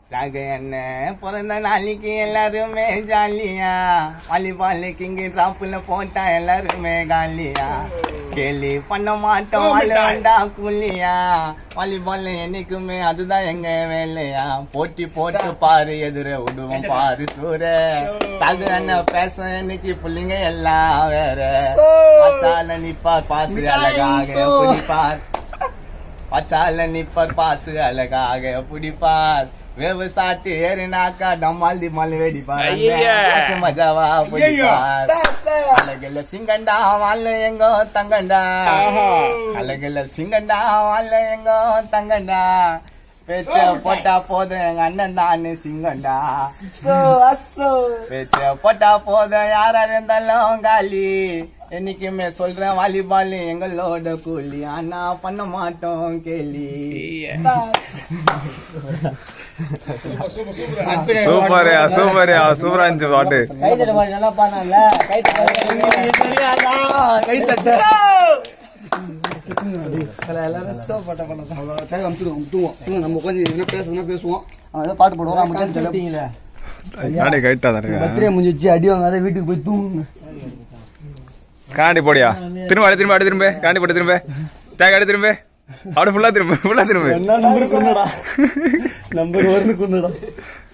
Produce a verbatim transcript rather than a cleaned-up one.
நாங்க என்ன பிறந்த நாளைக்கு எல்லாருமே ஜாலியா வாலிபால் கிங்க டிராப்ல போட்டா எல்லாருமே காலியா கேலி பண்ண மாட்டோம் வாழண்டா கூலியா வாலிபால் என்னைக்குமே அதுதான் எங்க வேலையா போட்டி போட்டு பாரு எதிர விடுவோம் பாரு சூர தகு என்ன பேச இன்னைக்கு புள்ளிங்க எல்லாம் வேற பச்சால நிப்பார் பாசு அழகாக பிடிப்பார் பச்சால நிப்பார் பாசு அழகாக பிடிப்பார் விவசாட்டு ஏறினாக்கா டம்மால் திம்மால் வெடிப்பார் மஜாவா பிடிப்பார் அழகுல சிங்கண்டா வாழ எங்கோ தங்கண்டா அழகுல சிங்கண்டா வாழ எங்கோ தங்கண்டா பேச்ச போட்டா போதும் எங்க அண்ணன் தானு சிங்கண்டா பேச்ச போட்டா போதும் யாரா இருந்தாலும் காலி என்னைக்குமே சொல்றேன் வாலிபால் எங்களோட கூலி ஆனா பண்ண மாட்டோம் கேலி சூப்பர் சூப்பர் சூப்பரா இருந்துச்சு பாட்டு கை தட்ட மாதிரி நல்லா பாடல கை கை தட்ட எல்லாரும் சோப்பட்ட பண்ணலாம் நம்ம உட்காந்து என்ன பேசுறதுன்னா பேசுவோம் அதான் பாட்டு போடுவோம் நம்ம சொல்லிட்டீங்களே நானே கைட்டா தானே பத்திரிகை முடிஞ்சிச்சு அடி வாங்க அதை வீட்டுக்கு போய் தூங்குங்க காண்டி போடியா திரும்ப அடி திரும்ப அடி திரும்ப காண்டி போட்டு திரும்ப தேங்க அடி திரும்ப அப்படி ஃபுல்லா திரும்ப ஃபுல்லா திரும்ப என்ன நம்பர் கொண்டுடா நம்பர் ஒன்னு கொண்டுடா